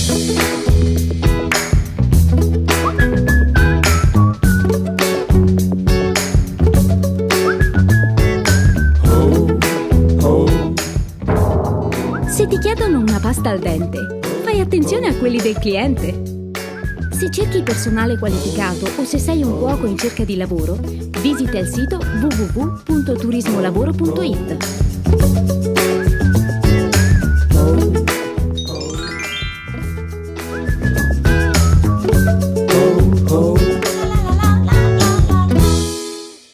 Se ti chiedono una pasta al dente, fai attenzione a quelli del cliente. Se cerchi personale qualificato o se sei un cuoco in cerca di lavoro, visita il sito www.turismolavoro.it.